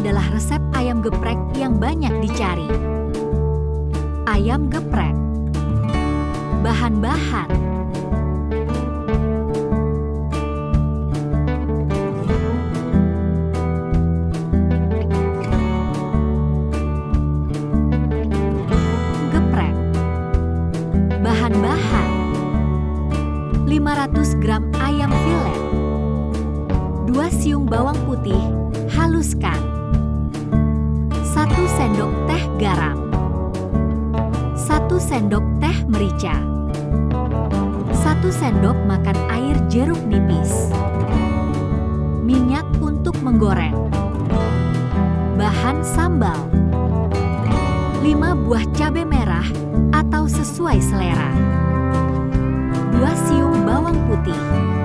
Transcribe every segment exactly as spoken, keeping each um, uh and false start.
adalah resep ayam geprek yang banyak dicari. Ayam geprek. Bahan-bahan: geprek. Bahan-bahan: lima ratus gram ayam filet, dua siung bawang putih, haluskan, satu sendok teh garam, satu sendok teh merica, satu sendok makan air jeruk nipis, minyak untuk menggoreng. Bahan sambal: lima buah cabai merah atau sesuai selera, dua siung bawang putih,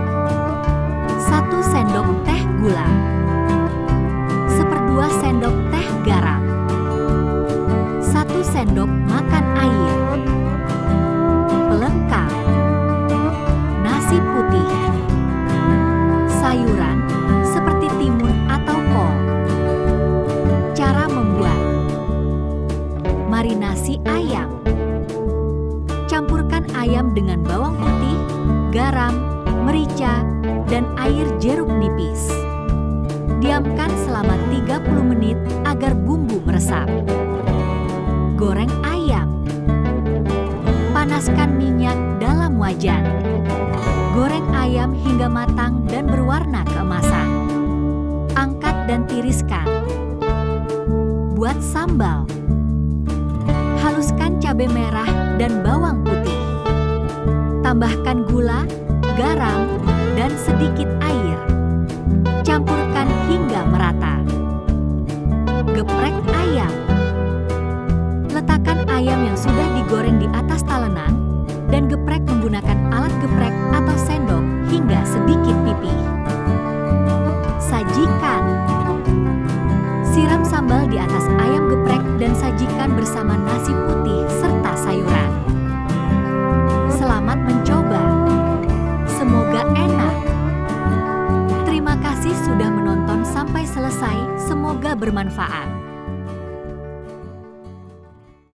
satu sendok teh gula, seperdua sendok teh garam, satu sendok makan air. Pelengkap: nasi putih, sayuran seperti timun atau kol. Cara membuat: marinasi ayam. Campurkan ayam dengan bawang putih, garam, merica, dan air jeruk nipis. Diamkan selama tiga puluh menit agar bumbu meresap. Goreng ayam. Panaskan minyak dalam wajan. Goreng ayam hingga matang dan berwarna keemasan. Angkat dan tiriskan. Buat sambal: haluskan cabai merah dan bawang putih. Tambahkan gula, garam, dan sedikit air. Campurkan hingga merata. Geprek ayam. Letakkan ayam yang sudah digoreng di atas talenan dan geprek menggunakan alat geprek atau sendok hingga sedikit pipih. Sajikan. Siram sambal di atas ayam geprek dan sajikan bersama nasi putih serta sayuran. Selamat mencoba. Semoga enak. Terima kasih sudah menonton sampai selesai. Semoga bermanfaat.